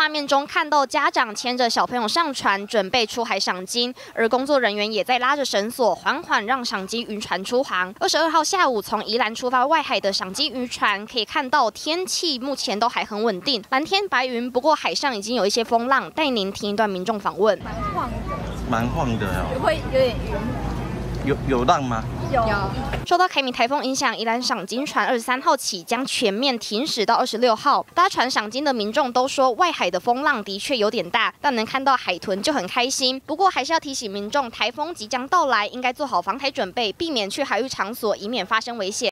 画面中看到家长牵着小朋友上船，准备出海赏鲸，而工作人员也在拉着绳索，缓缓让赏鲸渔船出航。22号下午从宜兰出发外海的赏鲸渔船，可以看到天气目前都还很稳定，蓝天白云。不过海上已经有一些风浪，带您听一段民众访问。 蛮晃的哦， 会有点晕。 有浪吗？ 有。 受到凯米台风影响，宜兰赏鲸船23号起将全面停驶到26号。搭船赏鲸的民众都说，外海的风浪的确有点大，但能看到海豚就很开心。不过还是要提醒民众，台风即将到来，应该做好防台准备，避免去海域场所，以免发生危险。